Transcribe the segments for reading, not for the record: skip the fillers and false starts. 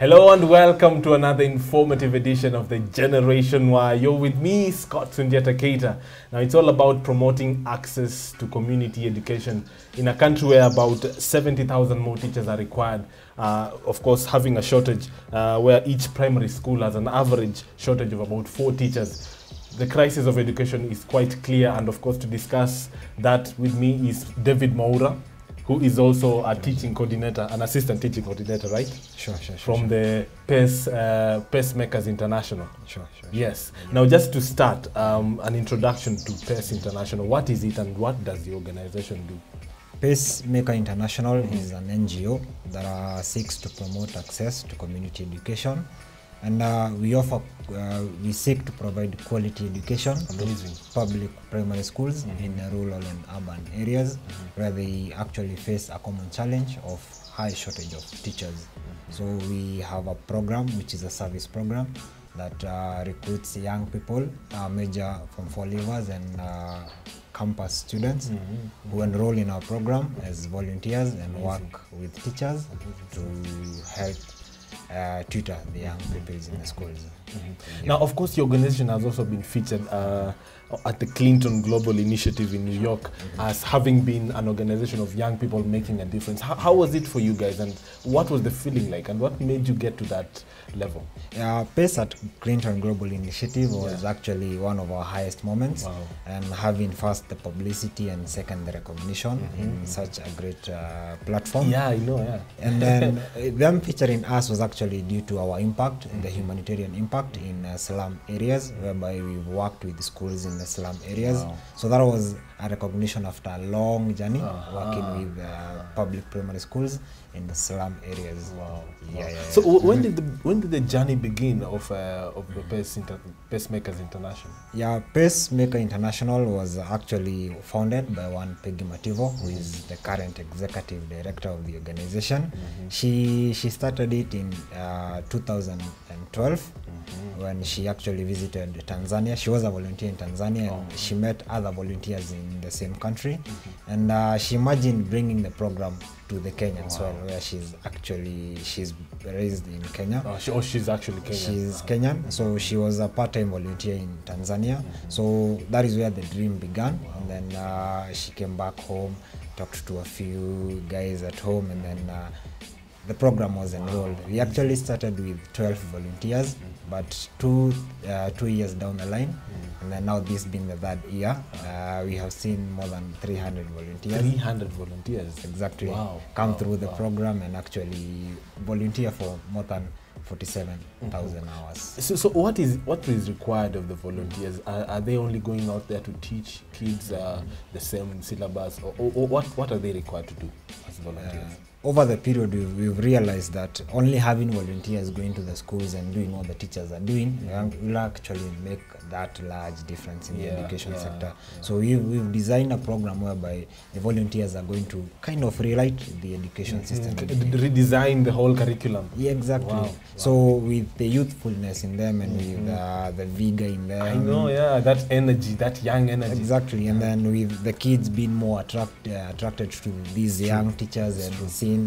Hello and welcome to another informative edition of the Generation Y. You're with me, Scott Sundiata Keita. Now it's all about promoting access to community education in a country where about 70,000 more teachers are required. Of course, having a shortage where each primary school has an average shortage of about 4 teachers. The crisis of education is quite clear, and of course to discuss that with me is David Moura, who is also a teaching coordinator, an assistant teaching coordinator, right? Sure. From the Pacemakers International. Sure. Yes. Now, just to start, an introduction to PACE International. What is it and what does the organization do? Pacemaker International is an NGO that seeks to promote access to community education, and we seek to provide quality education to public primary schools in rural and urban areas where they actually face a common challenge of high shortage of teachers. So we have a program which is a service program that recruits young people, major from 4 leavers and campus students who enroll in our program as volunteers and work with teachers to help tutor the young people in the schools. Now, of course, your organization has also been featured at the Clinton Global Initiative in New York as having been an organization of young people making a difference. How was it for you guys, and what was the feeling like, and what made you get to that level? PACE at Clinton Global Initiative was actually one of our highest moments, and having first the publicity and second the recognition in such a great platform. Yeah, I know, And then them featuring us was actually due to our impact, the humanitarian impact in slum areas, whereby we've worked with schools in the slum areas. So that was a recognition after a long journey working with public primary schools in the slum areas. So when did the journey begin of the Pacemakers International? Pacemaker International was actually founded by one Peggy Mativo, who is the current executive director of the organization. She started it in 2012 when she actually visited Tanzania. She was a volunteer in Tanzania, and she met other volunteers in the same country, and she imagined bringing the program to the Kenyan soil, where she's raised in Kenya. She's actually Kenyan. She's Kenyan, so she was a part-time volunteer in Tanzania. So that is where the dream began, and then she came back home, talked to a few guys at home, and then the program was enrolled. We actually started with 12 volunteers, but two years down the line, and then now this being the 3rd year, we have seen more than 300 volunteers. 300 volunteers? Exactly. Come through the program and actually volunteer for more than 47,000 hours. So what is required of the volunteers? Are they only going out there to teach kids the same syllabus, or what are they required to do as volunteers? Over the period, we've realized that only having volunteers going to the schools and doing what the teachers are doing will actually make that large difference in the education sector. So we've designed a program whereby the volunteers are going to kind of rewrite the education system. Redesign the whole curriculum. Yeah, exactly. So with the youthfulness in them and with the vigor in them. I know, that energy, that young energy. Exactly, and then with the kids being more attracted to these young teachers and seeing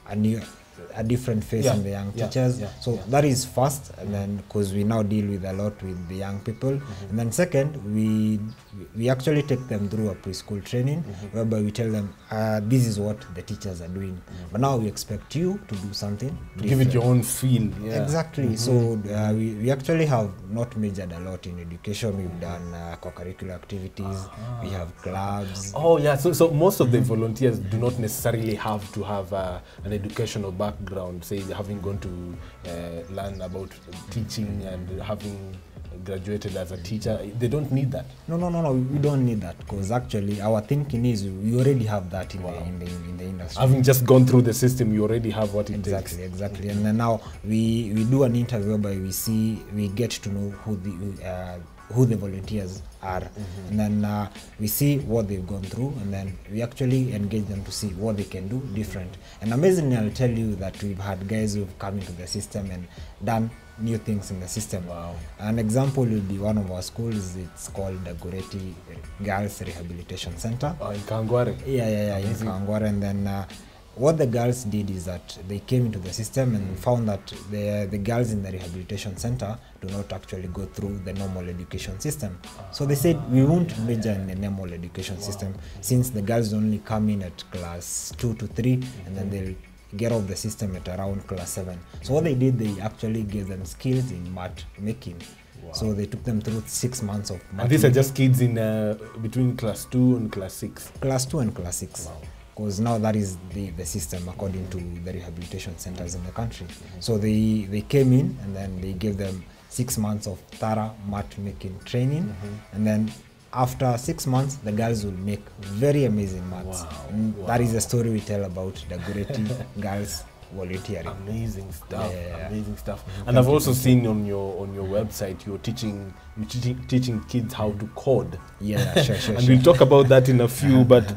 a different face in the young teachers. So that is first, and then because we now deal with a lot with the young people, and then second, we actually take them through a preschool training whereby we tell them this is what the teachers are doing, but now we expect you to do something different. Give it your own feel. Exactly. So we actually have not majored a lot in education. We've done co-curricular activities. We have clubs. So most of the volunteers do not necessarily have to have an educational background, say having gone to learn about teaching and having graduated as a teacher. They don't need that. No, we don't need that, because actually our thinking is we already have that in the industry. Having just gone through the system, you already have what it takes. Exactly. And then now we do an interview whereby we get to know who the volunteers are, and then we see what they've gone through, and then we actually engage them to see what they can do different. And amazingly, I'll tell you that we've had guys who've come into the system and done new things in the system. An example would be one of our schools. It's called the Goreti Girls Rehabilitation Center. In Kawangware? In Kawangware. And then what the girls did is that they came into the system and found that the girls in the rehabilitation center do not actually go through the normal education system. So they said, we won't major in the normal education system, since the girls only come in at class 2 to 3 and then they'll get off the system at around class 7. So what they did, they actually gave them skills in mat making. So they took them through 6 months of mat And these are making. just kids in between class 2 and class 6. Class 2 and class 6. Because now that is the system according to the rehabilitation centers in the country. So they came in and then they gave them 6 months of thorough mat making training, and then after 6 months the girls will make very amazing mats. Wow. And that is the story we tell about the Gureti girls volunteering. Amazing stuff. Yeah. Amazing stuff. And I've also seen on your website you're teaching kids how to code. Yeah, sure. And we'll talk about that in a few. But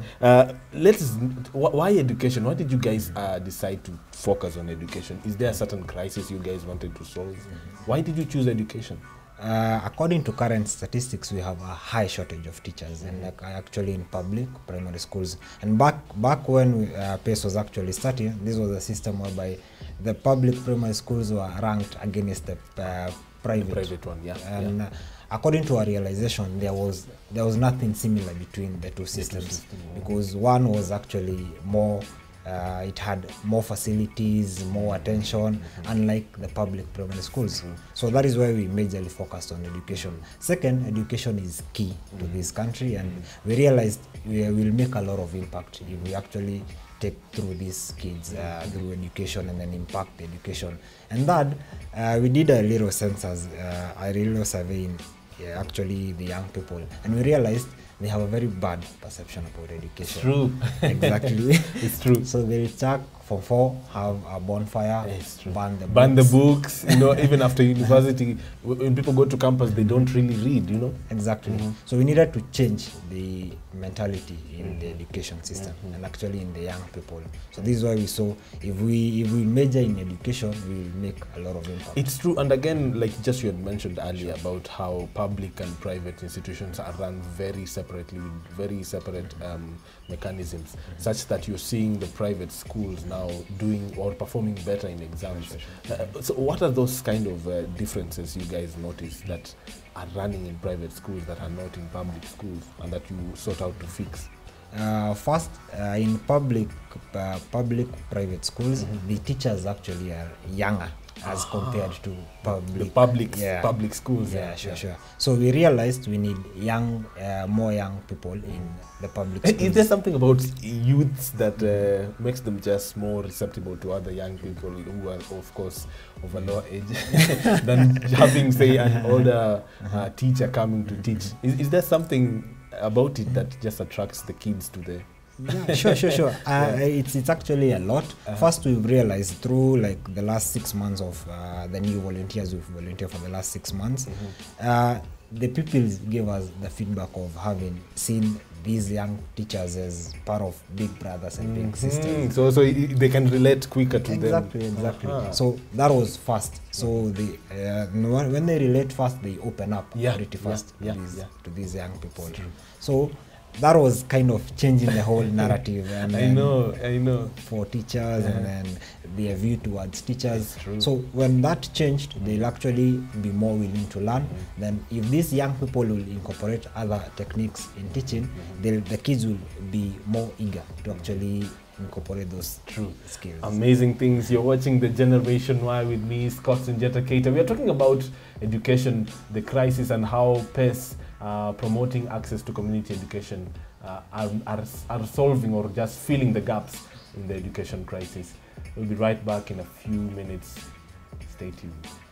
why education? Why did you guys decide to focus on education? Is there a certain crisis you guys wanted to solve? Why did you choose education? According to current statistics, we have a high shortage of teachers, and actually in public primary schools. And back when PACE was actually starting, this was a system whereby the public primary schools were ranked against the private one, yeah. And according to our realization, there was nothing similar between the two systems, because one was actually more. It had more facilities, more attention, unlike the public primary schools. So that is why we majorly focused on education. Second, education is key to this country, and we realized we will make a lot of impact if we actually take through these kids through education and then impact the education. And third, we did a little census, a little survey in actually the young people, and we realized they have a very bad perception about education. True. Exactly. It's true. So they start for 4, have a bonfire, burn the books. You know, even after university, when people go to campus, they don't really read, you know. Exactly. So we needed to change the mentality in the education system and actually in the young people. So this is why we saw if we major in education, we will make a lot of impact. It's true. And again, like just you had mentioned earlier about how public and private institutions are run very separately with very separate mechanisms, such that you're seeing the private schools now doing or performing better in exams. So what are those kind of differences you guys notice that are running in private schools that are not in public schools and that you sort out to fix? First, in private schools, the teachers actually are younger as compared to public schools. Yeah, sure. So we realized we need more young people in the public schools. Is there something about youths that makes them just more receptible to other young people who are, of course, of a lower age than having, say, an older teacher coming to teach? Is there something about it that just attracts the kids to the... Yeah, sure. It's actually a lot. First, we've realized through like the last 6 months of the new volunteers who've volunteered for the last 6 months, the people gave us the feedback of having seen these young teachers as part of big brothers and big sisters. So they can relate quicker to them. Exactly. So that was fast. So when they relate fast, they open up pretty fast to these young people. So that was kind of changing the whole narrative. And I know. For teachers and then their view towards teachers. So when that changed, they'll actually be more willing to learn. Then if these young people will incorporate other techniques in teaching, the kids will be more eager to actually incorporate those skills. Amazing things. You're watching the Generation Y with me, Scott Sunjata Keita. We are talking about education, the crisis, and how PACE promoting access to community education are solving or just filling the gaps in the education crisis. We'll be right back in a few minutes. Stay tuned.